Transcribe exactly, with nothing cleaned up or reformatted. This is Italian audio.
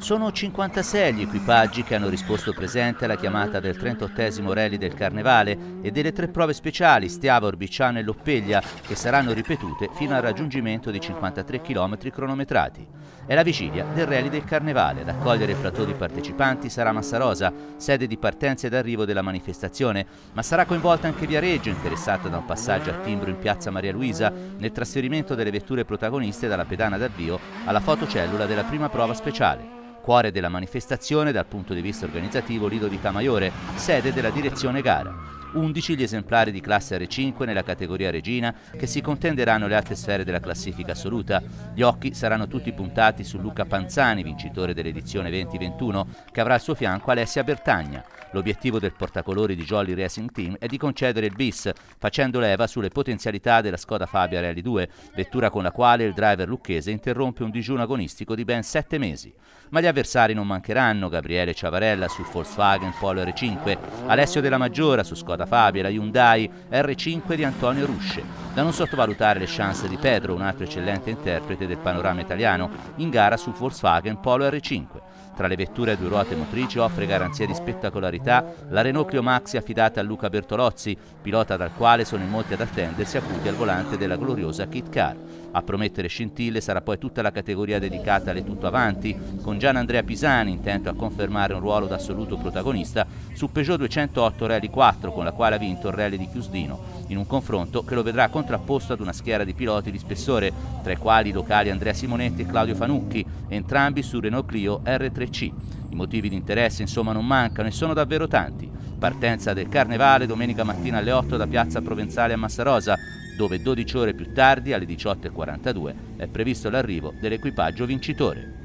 Sono cinquantasei gli equipaggi che hanno risposto presente alla chiamata del trentottesimo Rally del Carnevale e delle tre prove speciali Stiava, Orbiciano e Loppeglia, che saranno ripetute fino al raggiungimento di cinquantatré chilometri cronometrati. È la vigilia del Rally del Carnevale. Ad accogliere il plateau di partecipanti sarà Massarosa, sede di partenza ed arrivo della manifestazione, ma sarà coinvolta anche Viareggio, interessata da un passaggio a timbro in piazza Maria Luisa, nel trasferimento delle vetture protagoniste dalla pedana d'avvio alla fotocellula della prima prova speciale. Cuore della manifestazione dal punto di vista organizzativo Lido di Camaiore, sede della direzione gara. undici gli esemplari di classe R cinque nella categoria Regina che si contenderanno le altre sfere della classifica assoluta. Gli occhi saranno tutti puntati su Luca Panzani, vincitore dell'edizione venti ventuno, che avrà al suo fianco Alessia Bertagna. L'obiettivo del portacolori di Jolly Racing Team è di concedere il bis, facendo leva sulle potenzialità della Skoda Fabia Rally due, vettura con la quale il driver lucchese interrompe un digiuno agonistico di ben sette mesi. Ma gli avversari non mancheranno: Gabriele Ciavarella sul Volkswagen Polo R cinque, Alessio Della Maggiora su Skoda Fabia, la Hyundai R cinque di Antonio Rusce. Da non sottovalutare le chance di Pedro, un altro eccellente interprete del panorama italiano, in gara sul Volkswagen Polo R cinque. Tra le vetture a due ruote motrici offre garanzia di spettacolarità la Renault Clio Maxi affidata a Luca Bertolozzi, pilota dal quale sono in molti ad attendersi acuti al volante della gloriosa Kit Car. A promettere scintille sarà poi tutta la categoria dedicata alle tutto avanti, con Gian Andrea Pisani intento a confermare un ruolo d'assoluto protagonista su Peugeot duecentootto Rally quattro, con la quale ha vinto il Rally di Chiusdino, in un confronto che lo vedrà contrapposto ad una schiera di piloti di spessore, tra i quali i locali Andrea Simonetti e Claudio Fanucchi, entrambi su Renault Clio R tre C. I motivi di interesse insomma non mancano e sono davvero tanti. Partenza del Carnevale domenica mattina alle otto da Piazza Provenzale a Massarosa, dove dodici ore più tardi, alle diciotto e quarantadue, è previsto l'arrivo dell'equipaggio vincitore.